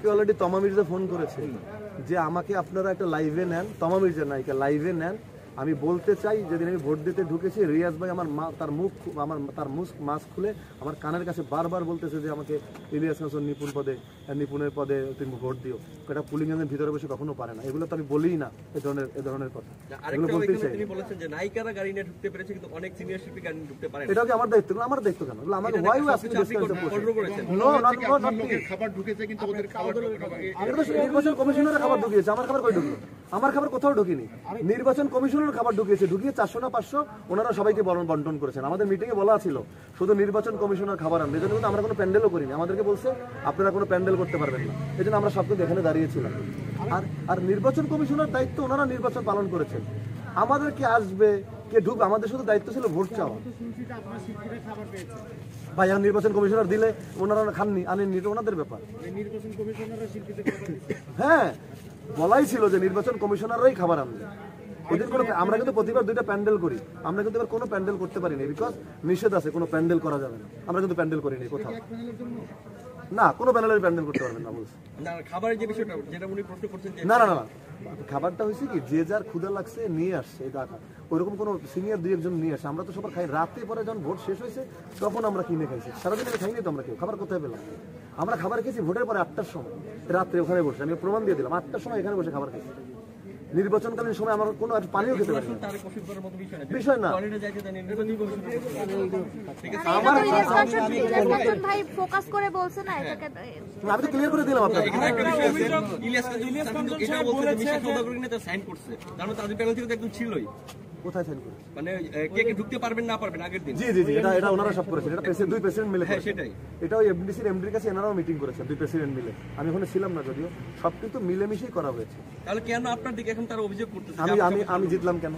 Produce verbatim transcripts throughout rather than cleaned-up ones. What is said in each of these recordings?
আজকে অলরেডি তমা মির্জা ফোন করেছে যে আমাকে আপনারা একটা লাইভে নেন, তমা মির্জা নায়িকা লাইভে নেন। আমি বলতে চাই যেদিন আমি ভোট দিতে ঢুকেছি রিয়াজ ভাই আমার মা তার মুখ আমার তার মুখ মাস্ক খুলে আমার কানের কাছে বারবার বলতেছে যে আমাকে ইলিয়াস হাসান নিপুণ পদে নিপুণের পদে তুমি ভোট দিও। এটা পুলিং এর ভিতরে বসে কখনো পারে না, এগুলো তো আমি বলিই না এই ধরনের এই ধরনের কথা। এগুলো বলতে চাই। তিনি বলেছেন যে নায়িকারা গাড়ি নিয়ে ঢুকতে পেরেছে কিন্তু অনেক সিনিয়র শিল্পী গাড়ি নিয়ে ঢুকতে পারে না। এটা কি আমার দায়িত্ব? আমার দায়িত্ব কেন? এগুলো আমাকে why you asking this kind of question? No not not me. খাবার ঢুকেছে কিন্তু ওদের খাবার এটা তো নির্বাচন কমিশনারের খাবার ঢুকিয়েছে, আমার খাবার কই ঢুকলো? আমার খাবার কোথাও ঢুকিনি, নির্বাচন কমিশনের খাবার ঢুকিয়েছে। ঢুকিয়ে চারশো না পাঁচশো ওনারা সবাইকে বন্টন করেছেন। আমাদের মিটিং এ বলা ছিল শুধু নির্বাচন কমিশনের খাবার আনবে, এই জন্য কিন্তু আমরা কোনো প্যান্ডেলও করিনি। আমাদেরকে বলছে আপনারা কোনো প্যান্ডেল করতে পারবেন না, এই জন্য আমরা সব কিন্তু এখানে দাঁড়িয়েছিলাম। আর আর নির্বাচন কমিশনের দায়িত্ব ওনারা নির্বাচন পালন করেছেন। আমাদের কে আসবে কে ঢুকবে আমাদের শুধু দায়িত্ব ছিল ভোট চাওয়া। ভাই আর নির্বাচন কমিশনার দিলে ওনারা খাননি আনেননি, এটা ওনাদের ব্যাপার। হ্যাঁ বলাই ছিল যে নির্বাচন কমিশনাররাই খাবার আনবে। ওদের কোনো আমরা কিন্তু প্রতিবার দুইটা প্যান্ডেল করি, আমরা কিন্তু এবার কোনো প্যান্ডেল করতে পারিনি বিকজ নিষেধ আছে, কোনো প্যান্ডেল করা যাবে না। আমরা কিন্তু প্যান্ডেল করিনি কোথাও, না কোনো প্যান্ডেলের প্যান্ডেল করতে পারবেন না বলছি। না খাবারের যে বিষয়টা যেটা উনি প্রশ্ন করছেন যে না না না খাবারটা হয়েছে কি যে যার ক্ষুধা লাগছে নিয়ে আসছে, এটা ওইরকম কোনো সিনিয়র দুই একজন নিয়ে আসে। আমরা তো সবার খাই রাতে, পরে যখন ভোট শেষ হয়েছে তখন আমরা কিনে খাইছি, সারাদিন আমি খাইনি তো। আমরা কেউ খাবার কোথায় পেলাম? আমরা খাবার খেয়েছি ভোটের পরে আটটার সময় রাত্রে ওখানে বসে, আমি প্রমাণ দিয়ে দিলাম আটটার সময় এখানে বসে খাবার খেয়েছি। নির্বাচনকালীন সময় আমার কোনো পানিও খেতে পারি বিষয় না। আমি তো ক্লিয়ার করে দিলাম আপনাকে। কোথায় সাইন করে? মানে কে কে ঢুকতে পারবেন না পারবেন আগের দিন। জি জি জি এটা এটা ওনারা সব করেছেন। এটা প্রেসিডেন্ট দুই প্রেসিডেন্ট মিলে করেছেন। সেটাই এটা ওই এমডিসির এমডির কাছে এনারাও মিটিং করেছেন দুই প্রেসিডেন্ট মিলে। আমি ওখানে ছিলাম না যদিও, সব কিন্তু মিলেমিশেই করা হয়েছে। তাহলে কেন আপনার দিকে এখন তারা অভিযোগ করতেছে? আমি আমি আমি জিতলাম কেন?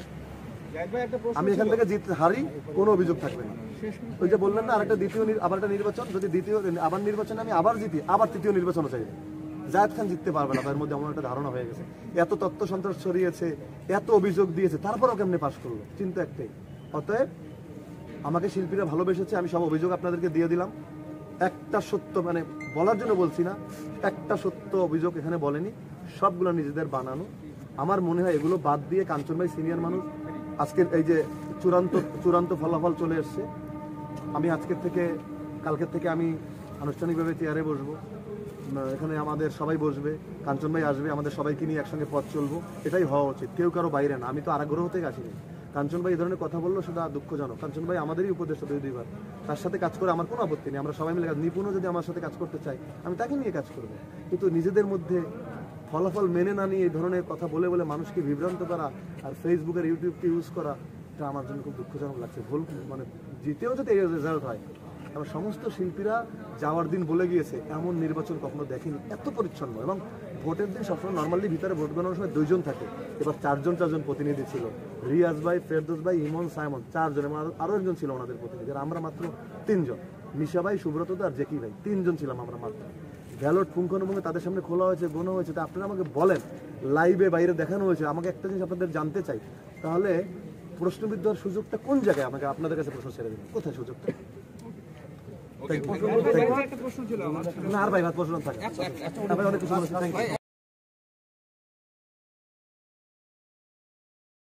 আমি এখান থেকে জিত হারি কোনো অভিযোগ থাকবে না। ওই যে বললেন না আরেকটা দ্বিতীয় আবার একটা নির্বাচন, যদি দ্বিতীয় আবার নির্বাচনে আমি আবার জিতি আবার তৃতীয় নির্বাচনও চাই, জায়েদ খান জিততে পারবে না। তার মধ্যে আমার একটা ধারণা হয়ে গেছে, এত তথ্য সন্ত্রাস ছড়িয়েছে, এত অভিযোগ দিয়েছে, তারপরও কেমনে পাশ করলো চিন্তা একটাই। অতএব আমাকে শিল্পীরা ভালোবেসেছে, আমি সব অভিযোগ আপনাদেরকে দিয়ে দিলাম। একটা সত্য মানে বলার জন্য বলছি না, একটা সত্য অভিযোগ এখানে বলেনি, সবগুলো নিজেদের বানানো। আমার মনে হয় এগুলো বাদ দিয়ে কাঞ্চন ভাই সিনিয়র মানুষ, আজকের এই যে চূড়ান্ত চূড়ান্ত ফলাফল চলে এসছে। আমি আজকের থেকে কালকের থেকে আমি আনুষ্ঠানিকভাবে চেয়ারে বসবো, এখানে আমাদের সবাই বসবে, কাঞ্চন ভাই আসবে, আমাদের সবাইকে নিয়ে একসঙ্গে পথ চলবো। এটাই হওয়া উচিত, কেউ কারো বাইরে না। আমি তো আগ্রহ থেকে আসিনি। কাঞ্চন ভাই এই ধরনের কথা বললো সেটা দুঃখজনক। কাঞ্চন ভাই আমাদেরই উপদেষ্টা দুই দুইবার, তার সাথে কাজ করে আমার কোনো আপত্তি নেই। আমরা সবাই মিলে নিপুণও যদি আমার সাথে কাজ করতে চাই আমি তাকে নিয়ে কাজ করবো, কিন্তু নিজেদের মধ্যে ফলাফল মেনে না নিয়ে এই ধরনের কথা বলে বলে মানুষকে বিভ্রান্ত করা আর ফেসবুকের ইউটিউবকে ইউজ করা, এটা আমার জন্য খুব দুঃখজনক লাগছে। ভুল মানে জিতেও যদি এই রেজাল্ট হয়, আমরা সমস্ত শিল্পীরা যাওয়ার দিন বলে গিয়েছে এমন নির্বাচন কখনো দেখেনি এত পরিচ্ছন্ন। এবং ভোটের দিন সবসময় নর্মালি ভিতরে ভোট গণনার সময় দুইজন থাকে, এবার চারজন চারজন প্রতিনিধি ছিল। রিয়াজ ভাই, ফেরদৌস ভাই, ইমন, সাইমন, চারজন, এবং আরো একজন ছিল ওনাদের প্রতিনিধি। আর আমরা মাত্র তিনজন, মিশা ভাই, সুব্রত আর জেকি ভাই, তিনজন ছিলাম আমরা মাত্র। ব্যালট পুঙ্খানুপুঙ্খে তাদের সামনে খোলা হয়েছে, গোনা হয়েছে। তা আপনারা আমাকে বলেন, লাইভে বাইরে দেখানো হয়েছে। আমাকে একটা জিনিস আপনাদের জানতে চাই, তাহলে প্রশ্নবিদ্ধ হওয়ার সুযোগটা কোন জায়গায়? আমাকে আপনাদের কাছে প্রশ্ন ছেড়ে দিন, কোথায় সুযোগটা? না আর ভাই ভাত প্রশ্ন থাকে, অনেক কিছু।